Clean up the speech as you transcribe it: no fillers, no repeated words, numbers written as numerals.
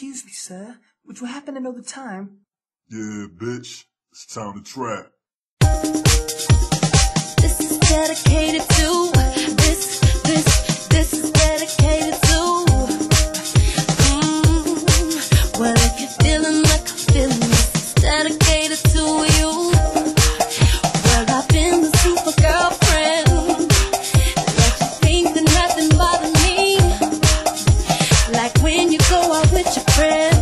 Excuse me, sir, but you happen to know the time? Yeah, bitch. It's time to trap. This is dedicated to this is dedicated to well, if you're feeling like I'm feeling, this is dedicated to you. Well, I've been the super girlfriend that you think that nothing bothers me, like when you go out with your friends.